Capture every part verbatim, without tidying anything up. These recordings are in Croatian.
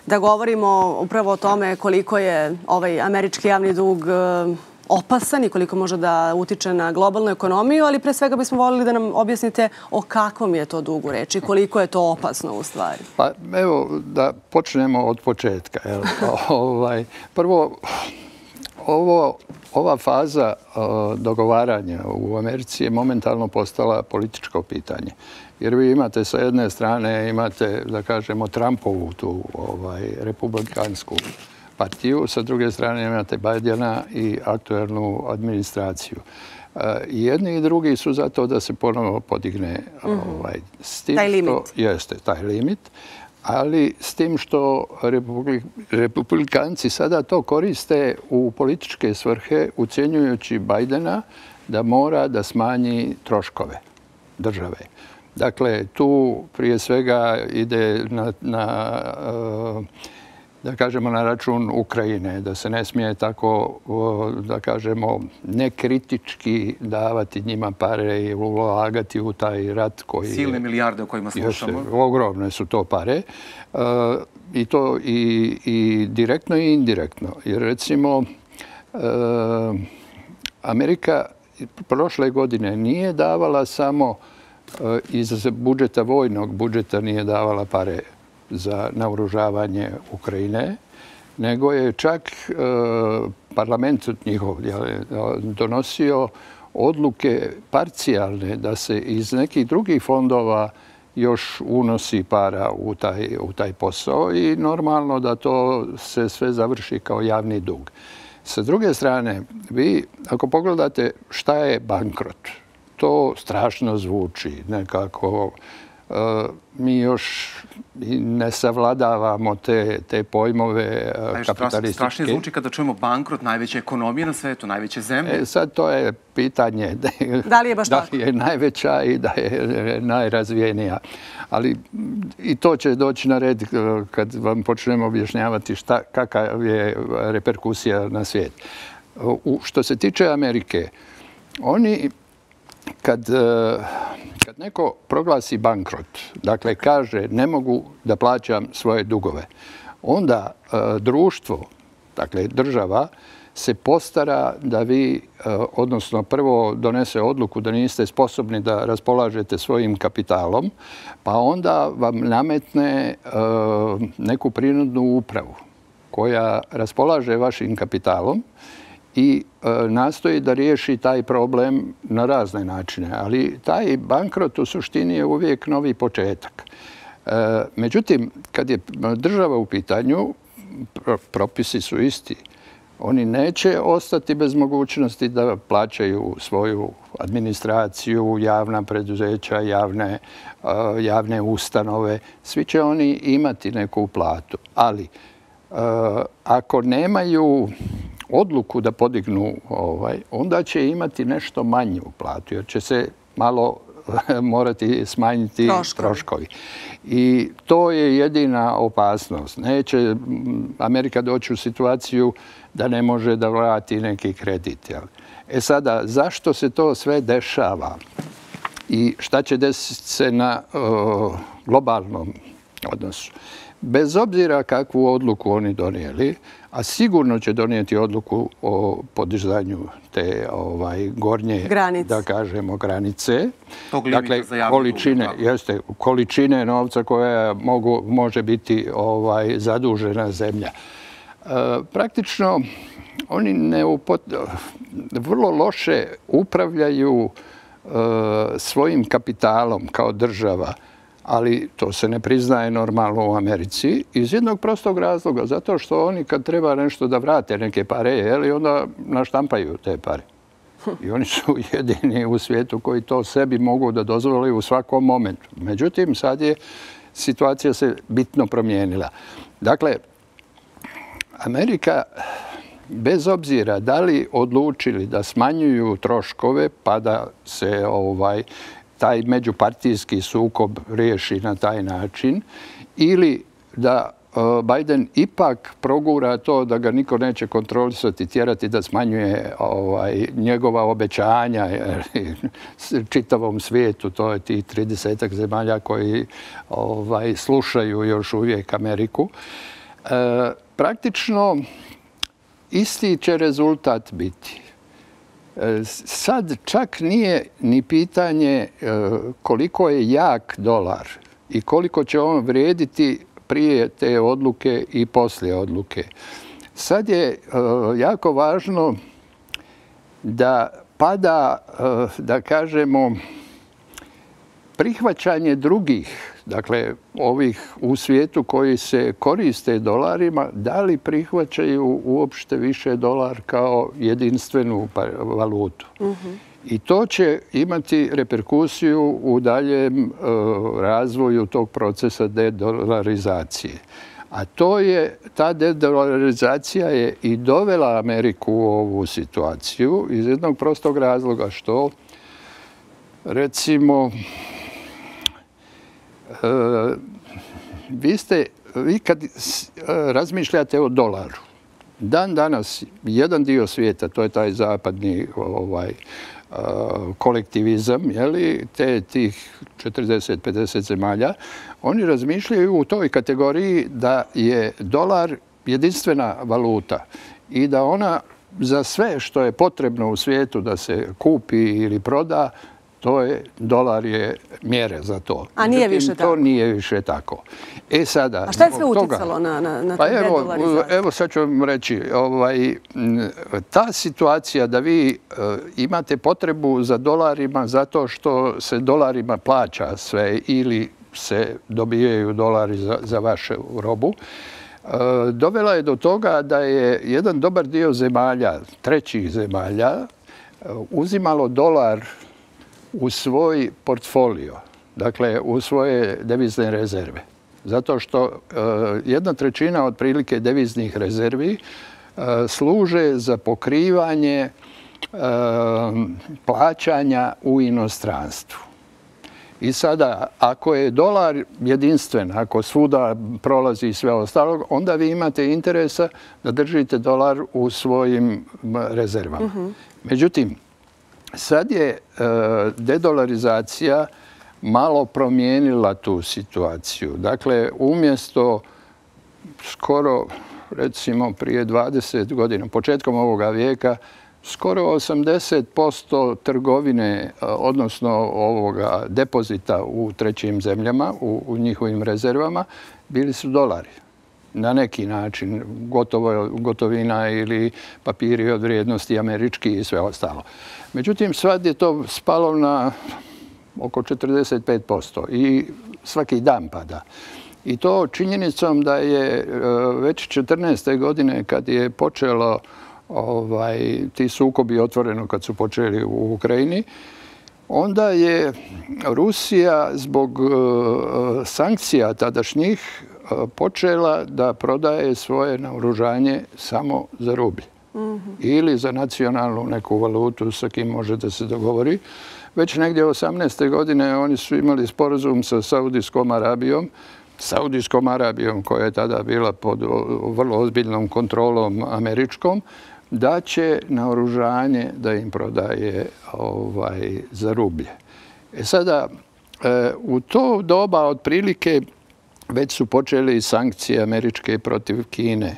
da govorimo upravo o tome koliko je ovaj američki javni dug opasan i koliko može da utiče na globalnu ekonomiju, ali pre svega bismo voljeli da nam objasnite o kakvom je to dugu reči, koliko je to opasno u stvari. Pa evo da počnemo od početka. ovaj, prvo, ovo, ova faza uh, dogovaranja u Americi je momentalno postala političko pitanje. Jer vi imate sa jedne strane, imate, da kažemo, Trumpovu tu ovaj, republikansku partiju, sa druge strane imate Bidena i aktuelnu administraciju. I jedni i drugi su za to da se ponovo podigne ovaj, s tim taj limit. Što, jeste, taj limit. Ali s tim što republikanci sada to koriste u političke svrhe, ucjenjujući Bidena da mora da smanji troškove države. Dakle, tu prije svega ide na, na da kažemo, na račun Ukrajine, da se ne smije tako, da kažemo, nekritički davati njima pare i ulagati u taj rat koji... Silne milijarde o kojima slušamo. Jeste, ogromne su to pare. Uh, I to i, i direktno i indirektno. Jer recimo, uh, Amerika prošle godine nije davala samo uh, iz budžeta, vojnog budžeta nije davala pare za naoružavanje Ukrajine, nego je čak e, parlament njihov donosio odluke parcijalne da se iz nekih drugih fondova još unosi para u taj, u taj posao i normalno da to se sve završi kao javni dug. Sa druge strane, vi ako pogledate šta je bankrot, to strašno zvuči nekako. Uh, mi još ne savladavamo te, te pojmove uh, kapitalističke. Strašno zvuči kada čujemo bankrot najveće ekonomije na svetu, najveće zemlje. E, sad to je pitanje da li je baš da tako? li je najveća i da je najrazvijenija. Ali i to će doći na red kad vam počnemo objašnjavati šta, kakav je reperkusija na svijet. U, što se tiče Amerike, oni kad... Uh, Kad neko proglasi bankrot, dakle kaže ne mogu da plaćam svoje dugove, onda e, društvo, dakle država, se postara da vi, e, odnosno prvo donese odluku da niste sposobni da raspolažete svojim kapitalom, pa onda vam nametne e, neku prinudnu upravu koja raspolaže vašim kapitalom i e, nastoji da riješi taj problem na razne načine. Ali taj bankrot u suštini je uvijek novi početak. E, međutim, kad je država u pitanju, pro, propisi su isti. Oni neće ostati bez mogućnosti da plaćaju svoju administraciju, javna preduzeća, javne, e, javne ustanove. Svi će oni imati neku platu. Ali e, ako nemaju odluku da podignu, ovaj, onda će imati nešto manju platu, jer će se malo morati smanjiti troškovi. troškovi. I to je jedina opasnost. Neće Amerika doći u situaciju da ne može da vrati neki kredit. Jel? E sada, zašto se to sve dešava? I šta će desiti se na uh, globalnom odnosu? Bez obzira kakvu odluku oni donijeli, a sigurno će donijeti odluku o podizanju te ovaj, gornje, granice. da kažemo, granice. Tog limita dakle, za javni količine, dug. jeste, količine novca koja mogu, može biti ovaj, zadužena zemlja. E, praktično, oni ne upot... vrlo loše upravljaju e, svojim kapitalom kao država, ali to se ne priznaje normalno u Americi iz jednog prostog razloga, zato što oni kad treba nešto da vrate neke pare, jeli, onda naštampaju te pare. I oni su jedini u svijetu koji to sebi mogu da dozvole u svakom momentu. Međutim, sad je situacija se bitno promijenila. Dakle, Amerika, bez obzira da li odlučili da smanjuju troškove pa da se ovaj taj međupartijski sukob riješi na taj način ili da Biden ipak progura to da ga niko neće kontrolisati, tjerati da smanjuje ovaj, njegova obećanja čitavom svijetu. To je tih tridesetak zemalja koji ovaj, slušaju još uvijek Ameriku. Praktično isti će rezultat biti. Sad čak nije ni pitanje koliko je jak dolar i koliko će on vrijediti prije te odluke i poslije odluke. Sad je jako važno da pada, da kažemo, prihvaćanje drugih, dakle ovih u svijetu koji se koriste dolarima, da li prihvaćaju uopšte više dolar kao jedinstvenu valutu. I to će imati reperkusiju u daljem razvoju tog procesa dedolarizacije. A to je, ta dedolarizacija je i dovela Ameriku u ovu situaciju iz jednog prostog razloga što, recimo, vi ste, vi kad razmišljate o dolaru, dan danas jedan dio svijeta, to je taj zapadni ovaj, kolektivizam, jeli, te tih četrdeset pedeset zemalja, oni razmišljaju u toj kategoriji da je dolar jedinstvena valuta i da ona za sve što je potrebno u svijetu da se kupi ili proda, to je, dolar je mjere za to. A nije više tako? To nije više tako. E sada, a šta je sve uticalo na, na, na pa evo, dedolarizaciju? evo sad ću vam reći, ovaj, ta situacija da vi uh, imate potrebu za dolarima zato što se dolarima plaća sve ili se dobijaju dolari za, za vašu robu, uh, dovela je do toga da je jedan dobar dio zemalja, trećih zemalja, uh, uzimalo dolar u svoj portfolio, dakle u svoje devizne rezerve. Zato što uh, jedna trećina otprilike deviznih rezervi uh, služe za pokrivanje uh, plaćanja u inostranstvu. I sada, ako je dolar jedinstven, ako svuda prolazi i sve ostalo, onda vi imate interesa da držite dolar u svojim rezervama. Mm-hmm. Međutim, sad je dedolarizacija malo promijenila tu situaciju. Dakle, umjesto skoro, recimo, prije dvadeset godina, početkom ovoga vijeka, skoro osamdeset posto trgovine, odnosno ovoga depozita u trećim zemljama, u, u njihovim rezervama, bili su dolari. Na neki način, gotovo, gotovina ili papiri od vrijednosti američki i sve ostalo. Međutim, sad je to spalo na oko četrdeset pet posto i svaki dan pada. I to činjenicom da je već četrnaeste godine kad je počelo ovaj, ti sukobi otvoreno kad su počeli u Ukrajini, onda je Rusija zbog sankcija tadašnjih počela da prodaje svoje naoružanje samo za rublje. Mm-hmm. Ili za nacionalnu neku valutu sa kim može da se dogovori. Već negdje osamnaeste godine oni su imali sporazum sa Saudijskom Arabijom, Saudijskom Arabijom koja je tada bila pod vrlo ozbiljnom kontrolom američkom, da će naoružanje da im prodaje ovaj, za rublje. E sada, u to doba otprilike već su počeli sankcije američke protiv Kine.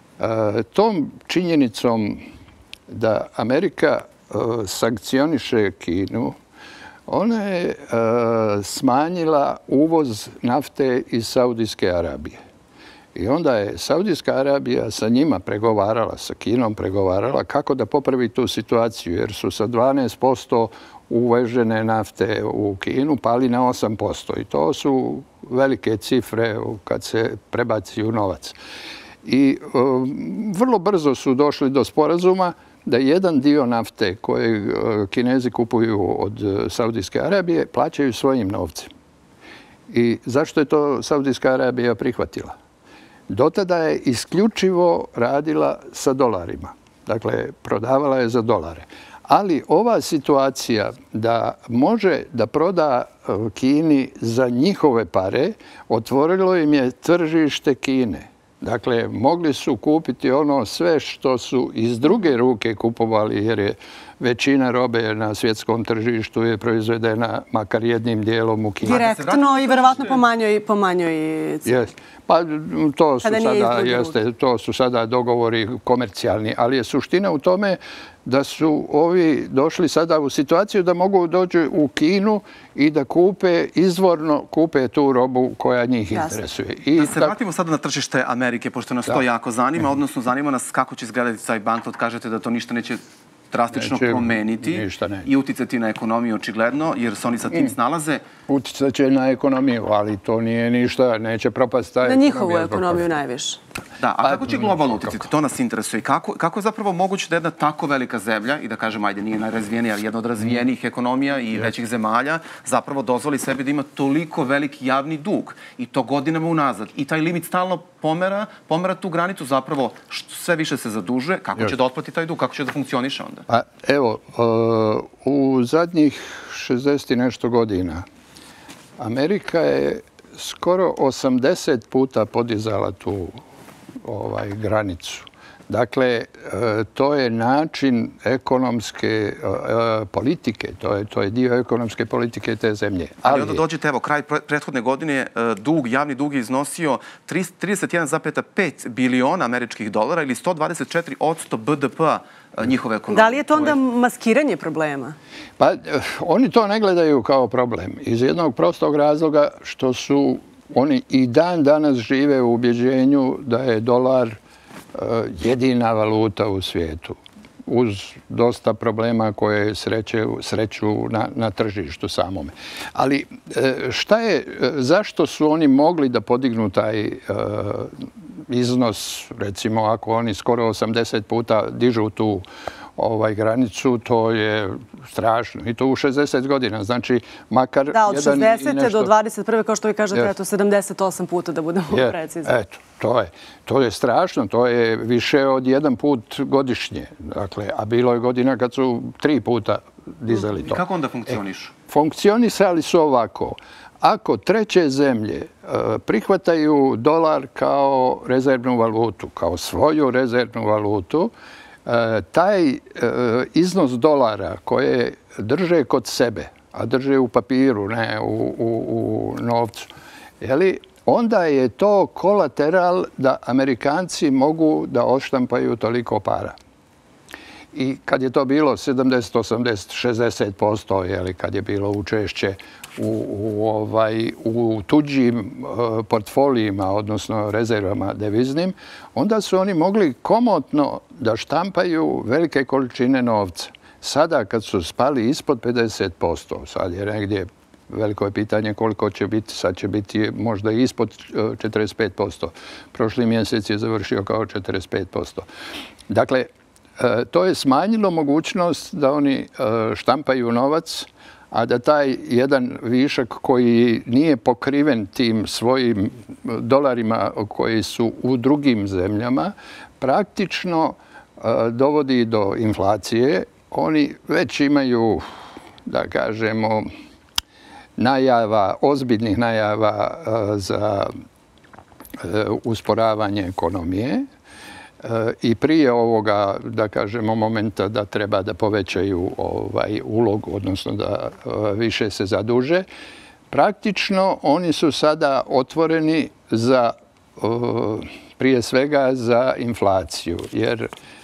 Tom činjenicom da Amerika sankcioniše Kinu, ona je smanjila uvoz nafte iz Saudijske Arabije. I onda je Saudijska Arabija sa njima pregovarala, sa Kinom pregovarala kako da popravi tu situaciju, jer su sa dvanaest posto uvežene nafte u Kinu pali na osam posto. I to su velike cifre kad se prebaci u novac. I um, vrlo brzo su došli do sporazuma da jedan dio nafte koje Kinezi kupuju od Saudijske Arabije plaćaju svojim novcem. I zašto je to Saudijska Arabija prihvatila? Dotada je isključivo radila sa dolarima. Dakle, prodavala je za dolare. Ali ova situacija da može da proda Kini za njihove pare, otvorilo im je tržište Kine. Dakle, mogli su kupiti ono sve što su iz druge ruke kupovali, jer je većina robe na svjetskom tržištu je proizvedena makar jednim dijelom u Kini. Direktno i verovatno po manjoj cijeni. Pa to su sada, jeste, to su sada dogovori komercijalni, ali je suština u tome da su ovi došli sada u situaciju da mogu doći u Kinu i da kupe, izvorno kupe tu robu koja njih interesuje. Da se vratimo sada na tržište Amerike, pošto nas to jako zanima, odnosno zanima nas kako će izgledati taj bankrot. Kažete da to ništa neće drastično promeniti i uticati na ekonomiju očigledno, jer se oni sa tim snalaze. Uticat će na ekonomiju, ali to nije ništa, neće propast ta ekonomija. Na njihovu ekonomiju najviše. Da, a kako će globalno uticati? To nas interesuje. Kako je zapravo moguće da jedna tako velika zemlja, i da kažem, ajde, nije najrazvijenija, ali jedna od razvijenijih ekonomija i većih zemalja, zapravo dozvoli sebi da ima toliko veliki javni dug i to godinama unazad. I taj limit stalno pomera, pomera tu granicu, zapravo sve više se zadužuje. Kako će da otplati taj dug? Kako će da funkcioniše onda? Pa, evo, u zadnjih šezdeset i nešto godina Amerika je skoro osamdeset puta podizala tu granicu. Dakle, to je način ekonomske politike, to je dio ekonomske politike te zemlje. Ali onda dođete, evo, kraj prethodne godine, dug, javni dug je iznosio trideset jedan zarez pet biliona američkih dolara ili sto dvadeset četiri posto B D P-a njihove ekonomije. Da li je to onda maskiranje problema? Pa, oni to ne gledaju kao problem. Iz jednog prostog razloga što su oni i dan danas žive u ubjeđenju da je dolar jedina valuta u svijetu, uz dosta problema koje sreću na tržištu samome. Ali šta je, zašto su oni mogli da podignu taj iznos, recimo ako oni skoro osamdeset puta dižu tu granicu, to je strašno. I to u šezdeset godina. Znači, makar jedan i nešto... Da, od šezdesete do dvadeset prve, kao što vi kažete, eto, sedamdeset osam puta, da budemo precizni. Eto, to je. To je strašno. To je više od jedan put godišnje. Dakle, a bilo je godina kad su tri puta dizali to. I kako onda funkcionišu? Funkcionisali su ovako. Ako treće zemlje prihvataju dolar kao rezervnu valutu, kao svoju rezervnu valutu, taj iznos dolara koje drže kod sebe, a drže u papiru, ne u novcu, onda je to kolateral da Amerikanci mogu da odštampaju toliko para. I kad je to bilo sedamdeset, osamdeset, šezdeset posto, kad je bilo učešće u tuđim portfolijima, odnosno rezervama deviznim, onda su oni mogli komotno da štampaju velike količine novca. Sada kad su spali ispod pedeset posto, sad je negdje veliko je pitanje koliko će biti, sad će biti možda ispod četrdeset pet posto. Prošli mjesec je završio kao četrdeset pet posto. Dakle, to je smanjilo mogućnost da oni štampaju novac, a da taj jedan višak koji nije pokriven tim svojim dolarima koji su u drugim zemljama, praktično dovodi do inflacije. Oni već imaju, da kažemo, najava, ozbiljnih najava za usporavanje ekonomije. I prije ovoga, da kažemo, momenta da treba da povećaju ulog, odnosno da više se zaduže, praktično oni su sada otvoreni za, prije svega, za inflaciju. Jer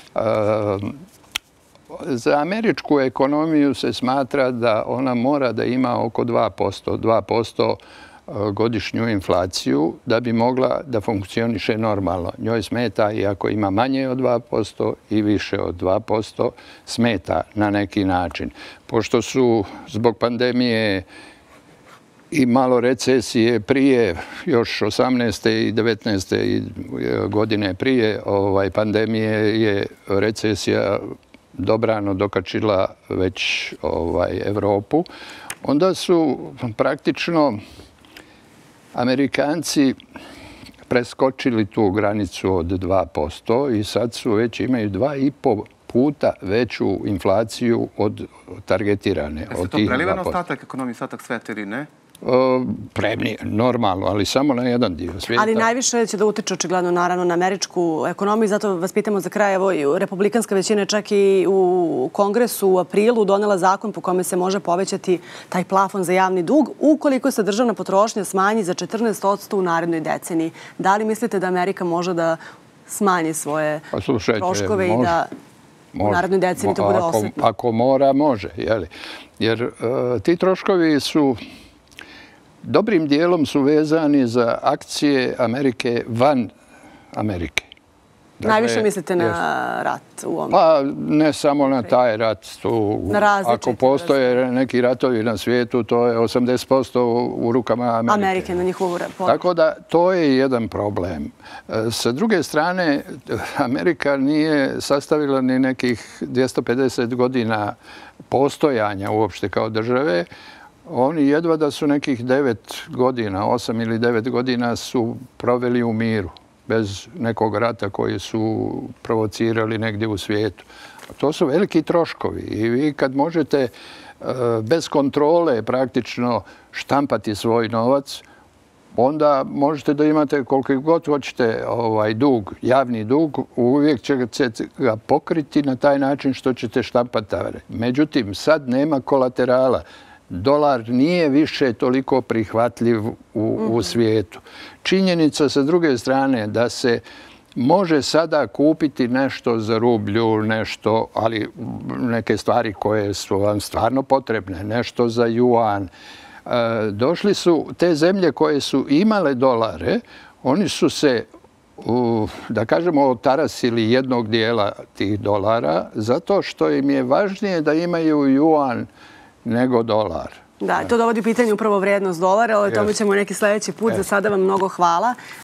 za američku ekonomiju se smatra da ona mora da ima oko dva posto, dva posto godišnju inflaciju da bi mogla da funkcioniše normalno. Njoj smeta i ako ima manje od dva posto i više od dva posto, smeta na neki način. Pošto su zbog pandemije i malo recesije prije, još osamnaeste i devetnaeste godine prije pandemije je recesija dobrano dokačila već Evropu, onda su praktično Amerikanci preskočili tu granicu od dva posto i sad su već imaju dva i po puta veću inflaciju od targetirane. Je se to preliva na ostatak ekonomije, ostatak sveta ili ne? Premni, normalno, ali samo na jedan dio svijeta. Ali najviše će da utiče očigledno naravno na američku ekonomiju. Zato vas pitamo za kraj, evo, republikanska većina čak i u Kongresu u aprilu donela zakon po kome se može povećati taj plafon za javni dug ukoliko se državna potrošnja smanji za četrnaest posto u narednoj deceniji. Da li mislite da Amerika može da smanji svoje troškove i da u narednoj deceniji to bude osetno? Ako mora, može. Jer ti troškovi su dobrim dijelom su vezani za akcije Amerike van Amerike. Najviše mislite na rat u ovom? Pa ne samo na taj rat. Ako postoje neki ratovi na svijetu, to je osamdeset posto u rukama Amerike. Amerike na njihovu području. Tako da to je jedan problem. Sa druge strane, Amerika nije sastavila ni nekih dvjesto pedeset godina postojanja uopšte kao države. Oni jedva da su nekih devet godina, osam ili devet godina su proveli u miru, bez nekog rata koji su provocirali negdje u svijetu. To su veliki troškovi i vi kad možete bez kontrole praktično štampati svoj novac, onda možete da imate koliko god hoćete dug, javni dug, uvijek ćete ga pokriti na taj način što ćete štampati. Međutim, sad nema kolaterala. Dolar nije više toliko prihvatljiv u, u svijetu. Činjenica sa druge strane da se može sada kupiti nešto za rublju, nešto, ali neke stvari koje su vam stvarno potrebne, nešto za juan. E, došli su te zemlje koje su imale dolare, oni su se, u, da kažemo, otarasili jednog dijela tih dolara zato što im je važnije da imaju juan nego dolar. Da, to dovodi u pitanje upravo vrednost dolara, ali o tome ćemo neki sljedeći put. Za sada vam mnogo hvala.